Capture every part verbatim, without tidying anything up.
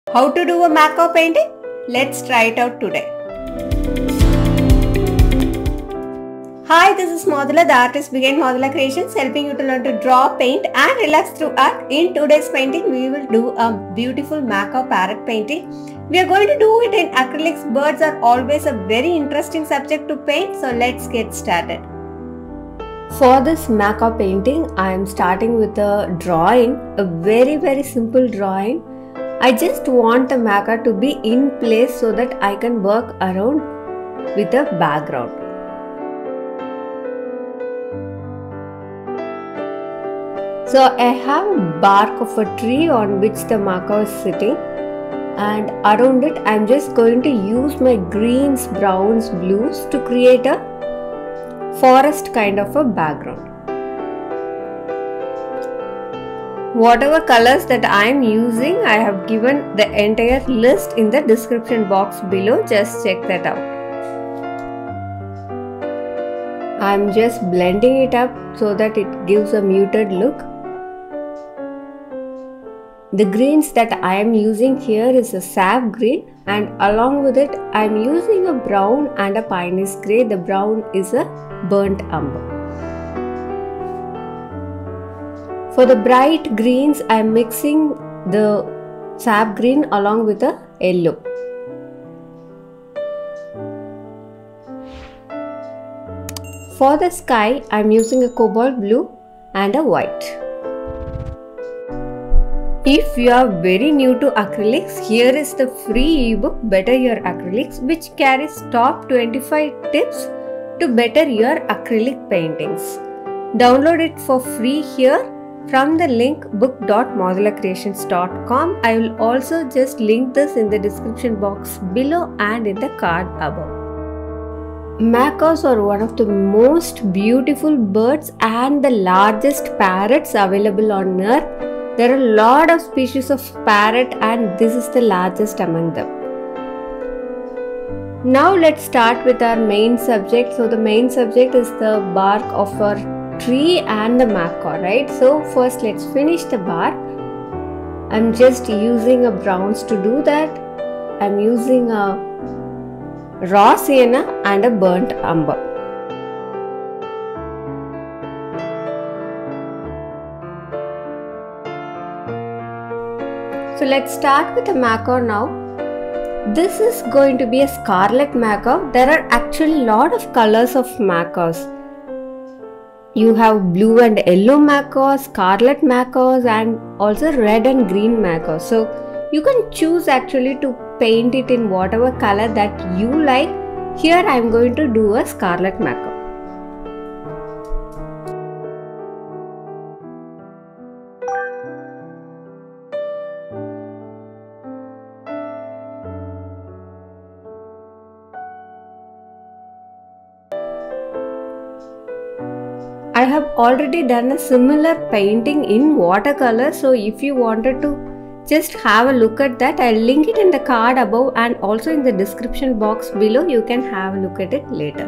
How to do a Macao painting? Let's try it out today. Hi, this is Modula, the artist behind Modula Creations, helping you to learn to draw, paint and relax through art. In today's painting, we will do a beautiful Macao parrot painting. We are going to do it in acrylics. Birds are always a very interesting subject to paint, so let's get started. For this Macao painting, I am starting with a drawing, a very very simple drawing. I just want the Macao to be in place so that I can work around with the background. So I have a bark of a tree on which the Macao is sitting, and around it I am just going to use my greens, browns, blues to create a forest kind of a background. Whatever colors that I am using, I have given the entire list in the description box below. Just check that out. I am just blending it up so that it gives a muted look. The greens that I am using here is a sap green, and along with it I am using a brown and a piney's grey. The brown is a burnt umber. For the bright greens, I am mixing the sap green along with the yellow. For the sky, I am using a cobalt blue and a white. If you are very new to acrylics, here is the free ebook Better Your Acrylics, which carries top twenty-five tips to better your acrylic paintings. Download it for free here from the link book dot modula creations dot com. I will also just link this in the description box below and in the card above. Macaws are one of the most beautiful birds and the largest parrots available on earth. There are a lot of species of parrot and this is the largest among them. Now let's start with our main subject. So the main subject is the bark of our tree and the Macao, right? So first let's finish the bark. I'm just using a browns to do that. I'm using a raw sienna and a burnt umber. So let's start with the Macao now. This is going to be a scarlet Macao. There are actually a lot of colors of Macaos. You have blue and yellow Macaos, scarlet Macaos and also red and green Macaos. So you can choose actually to paint it in whatever color that you like. Here I am going to do a scarlet Macao. I have already done a similar painting in watercolor, so if you wanted to just have a look at that, I'll link it in the card above and also in the description box below. You can have a look at it later.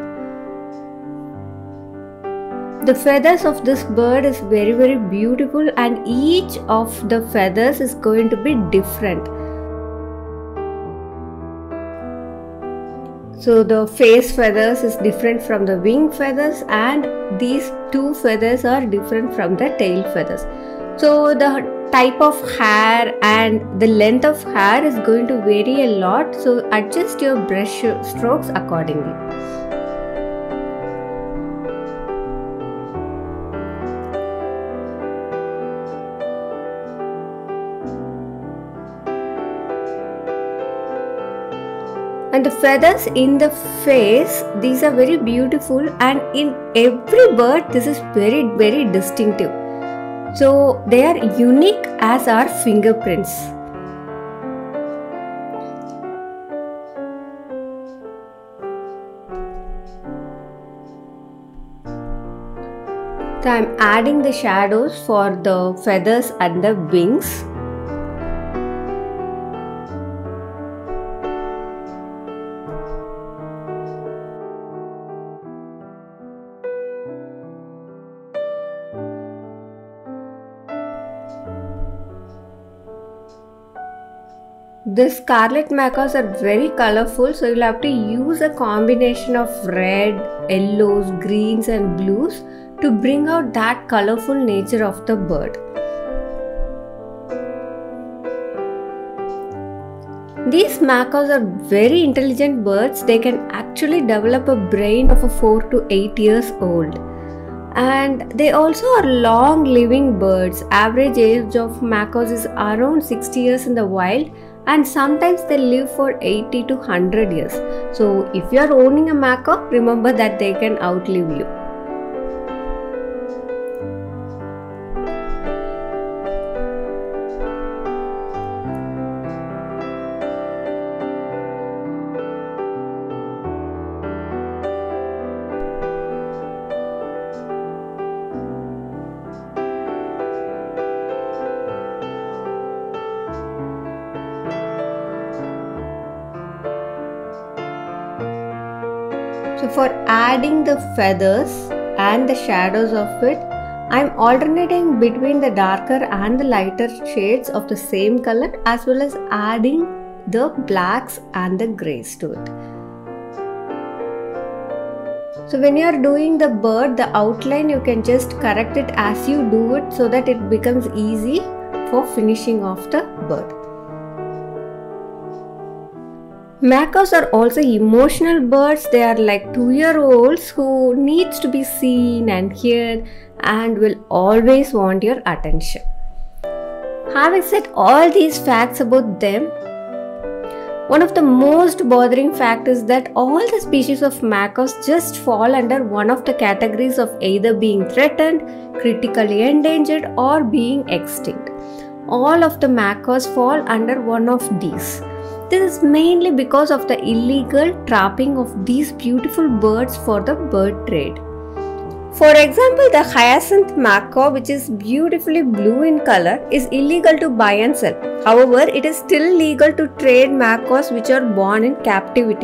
The feathers of this bird is very very beautiful and each of the feathers is going to be different. So the face feathers is different from the wing feathers and these two feathers are different from the tail feathers. So the type of hair and the length of hair is going to vary a lot. So adjust your brush strokes accordingly. And the feathers in the face, these are very beautiful and in every bird this is very very distinctive. So they are unique as our fingerprints. So I am adding the shadows for the feathers and the wings. The scarlet macas are very colorful, so you'll have to use a combination of red, yellows, greens and blues to bring out that colorful nature of the bird. These macas are very intelligent birds. They can actually develop a brain of a four to eight years old. And they also are long living birds. Average age of macas is around sixty years in the wild, and sometimes they live for eighty to one hundred years. So if you are owning a macaw, remember that they can outlive you. So for adding the feathers and the shadows of it, I am alternating between the darker and the lighter shades of the same color, as well as adding the blacks and the grays to it. So when you are doing the bird, the outline you can just correct it as you do it so that it becomes easy for finishing off the bird. Macaws are also emotional birds. They are like two-year-olds who needs to be seen and heard and will always want your attention. Having said all these facts about them, one of the most bothering facts is that all the species of macaws just fall under one of the categories of either being threatened, critically endangered, or being extinct. All of the macaws fall under one of these. This is mainly because of the illegal trapping of these beautiful birds for the bird trade. For example, the hyacinth macaw, which is beautifully blue in color, is illegal to buy and sell. However, it is still legal to trade macaws which are born in captivity.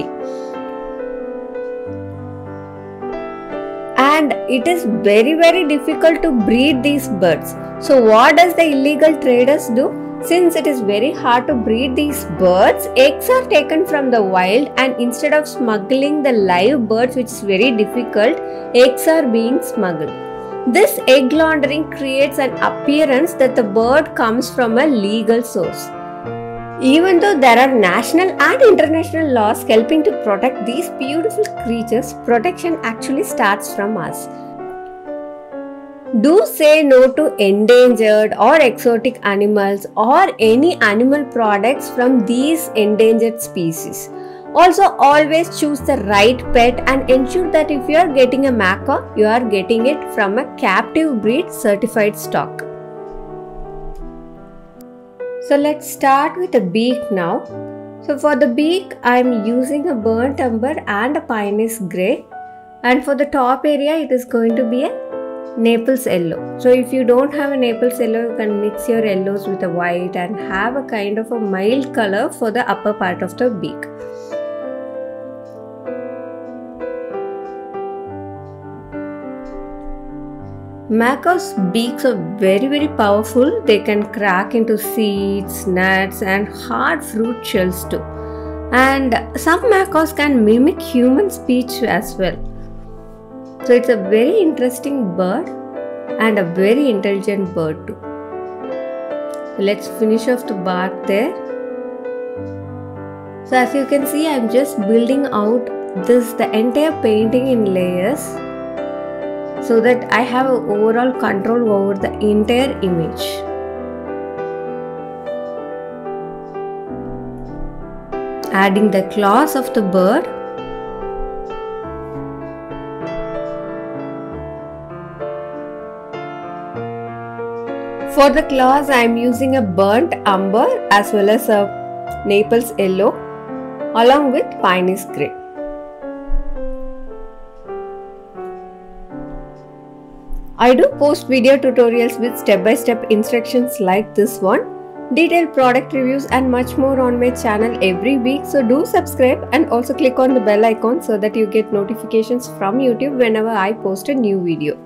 And it is very very difficult to breed these birds. So what does the illegal traders do? Since it is very hard to breed these birds, eggs are taken from the wild, and instead of smuggling the live birds, which is very difficult, eggs are being smuggled. This egg laundering creates an appearance that the bird comes from a legal source. Even though there are national and international laws helping to protect these beautiful creatures, protection actually starts from us. Do say no to endangered or exotic animals or any animal products from these endangered species. Also, always choose the right pet and ensure that if you are getting a macaw, you are getting it from a captive breed certified stock. So let's start with the beak now. So for the beak, I am using a burnt umber and a pinus grey, and for the top area it is going to be a Naples yellow. So if you don't have a Naples yellow, you can mix your yellows with a white and have a kind of a mild color for the upper part of the beak. Macaws' beaks are very very powerful. They can crack into seeds, nuts and hard fruit shells too. And some macaws can mimic human speech as well. So it's a very interesting bird and a very intelligent bird too. So let's finish off the bark there. So as you can see, I'm just building out this the entire painting in layers so that I have an overall control over the entire image. Adding the claws of the bird. For the claws, I am using a burnt umber as well as a Naples yellow along with pinus grey. I do post video tutorials with step-by-step instructions like this one, detailed product reviews and much more on my channel every week. So do subscribe and also click on the bell icon so that you get notifications from YouTube whenever I post a new video.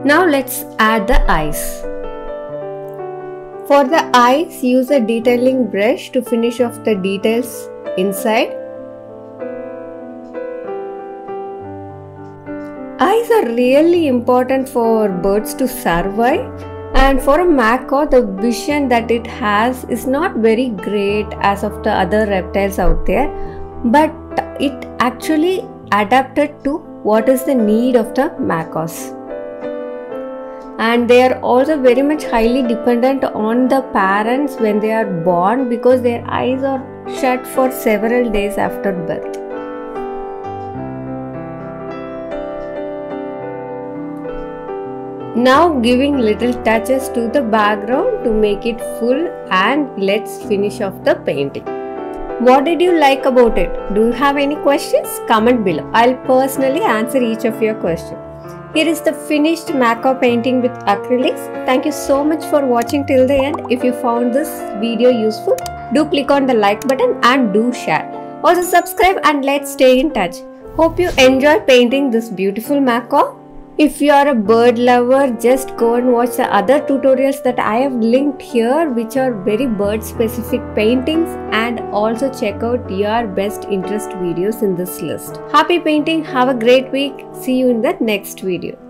Now let's add the eyes. For the eyes, use a detailing brush to finish off the details inside. Eyes are really important for birds to survive, and for a macaw, the vision that it has is not very great as of the other reptiles out there, but it actually adapted to what is the need of the macaws. And they are also very much highly dependent on the parents when they are born, because their eyes are shut for several days after birth. Now giving little touches to the background to make it full, and let's finish off the painting. What did you like about it? Do you have any questions? Comment below. I'll personally answer each of your questions. Here is the finished macaw painting with acrylics. Thank you so much for watching till the end. If you found this video useful, do click on the like button and do share. Also subscribe and let's stay in touch. Hope you enjoy painting this beautiful macaw. If you are a bird lover, just go and watch the other tutorials that I have linked here, which are very bird specific paintings, and also check out your best interest videos in this list. Happy painting, have a great week, see you in the next video.